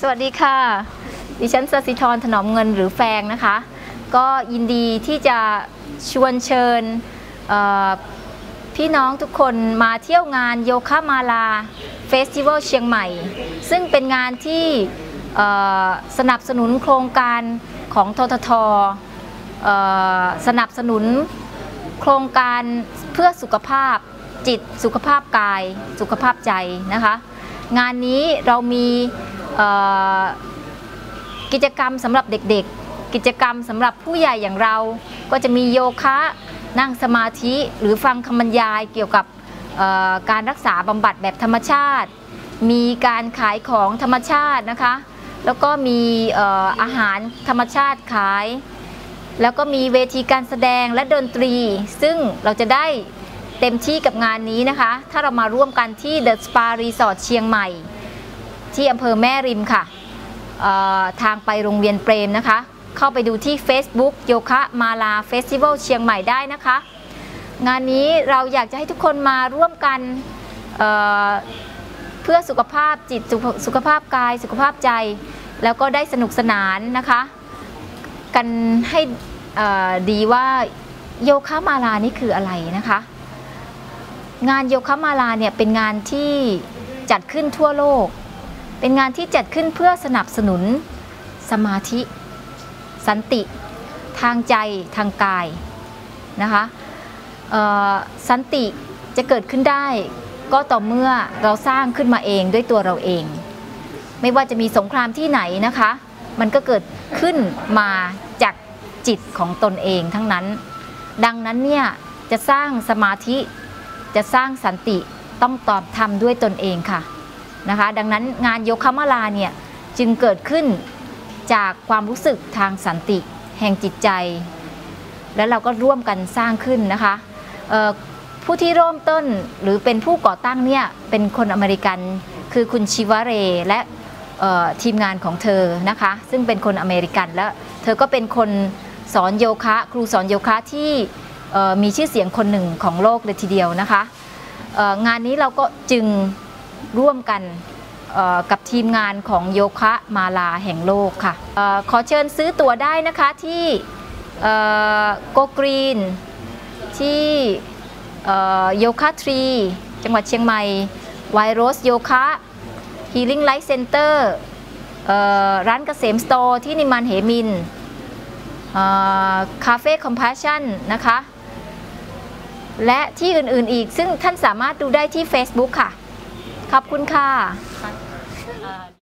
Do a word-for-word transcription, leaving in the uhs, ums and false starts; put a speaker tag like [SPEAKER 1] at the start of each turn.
[SPEAKER 1] สวัสดีค่ะดิฉันสศิธรถนอมเงินหรือแฟงนะคะก็ยินดีที่จะชวนเชิญพี่น้องทุกคนมาเที่ยวงานโยคะมาลาเฟสติวัลเชียงใหม่ซึ่งเป็นงานที่สนับสนุนโครงการของททท.สนับสนุนโครงการเพื่อสุขภาพจิตสุขภาพกายสุขภาพใจนะคะงานนี้เรามีกิจกรรมสำหรับเด็กๆกิจกรรมสำหรับผู้ใหญ่อย่างเราก็จะมีโยคะนั่งสมาธิหรือฟังคำบรรยายเกี่ยวกับการรักษาบำบัดแบบธรรมชาติมีการขายของธรรมชาตินะคะแล้วก็มีอาหารธรรมชาติขายแล้วก็มีเวทีการแสดงและดนตรีซึ่งเราจะได้เต็มที่กับงานนี้นะคะถ้าเรามาร่วมกันที่ The Spa Resort เชียงใหม่ที่อำเภอแม่ริมค่ะทางไปโรงเรียนเปรมนะคะเข้าไปดูที่ Facebook โยคะมาลาเฟสติวัลเชียงใหม่ได้นะคะงานนี้เราอยากจะให้ทุกคนมาร่วมกันเเพื่อสุขภาพจิตสุขภาพกายสุขภาพใจแล้วก็ได้สนุกสนานนะคะกันให้ดีว่าโยคะมาลานี่คืออะไรนะคะงานโยคะมาลาเนี่ยเป็นงานที่จัดขึ้นทั่วโลกเป็นงานที่จัดขึ้นเพื่อสนับสนุนสมาธิสันติทางใจทางกายนะคะสันติจะเกิดขึ้นได้ก็ต่อเมื่อเราสร้างขึ้นมาเองด้วยตัวเราเองไม่ว่าจะมีสงครามที่ไหนนะคะมันก็เกิดขึ้นมาจากจิตของตนเองทั้งนั้นดังนั้นเนี่ยจะสร้างสมาธิจะสร้างสันติต้องตอบทำด้วยตนเองค่ะนะคะดังนั้นงานโยคะมาลาเนี่ยจึงเกิดขึ้นจากความรู้สึกทางสันติแห่งจิตใจและเราก็ร่วมกันสร้างขึ้นนะคะผู้ที่เริ่มต้นหรือเป็นผู้ก่อตั้งเนี่ยเป็นคนอเมริกันคือคุณชิวาเรและทีมงานของเธอนะคะซึ่งเป็นคนอเมริกันและเธอก็เป็นคนสอนโยคะครูสอนโยคะที่มีชื่อเสียงคนหนึ่งของโลกเลยทีเดียวนะคะงานนี้เราก็จึงร่วมกันกับทีมงานของโยคะมาลาแห่งโลกค่ะขอเชิญซื้อตั๋วได้นะคะที่โกกรีนที่โยคะทรีจังหวัดเชียงใหม่ไวโรสโยคะฮีลิ่งไลท์เซ็นเตอร์ร้านเกษมสโตร์ที่นิมานเหมินคาเฟ่คอมพาชั่นนะคะและที่อื่นๆอีกซึ่งท่านสามารถดูได้ที่ Facebook ค่ะขอบคุณค่ะ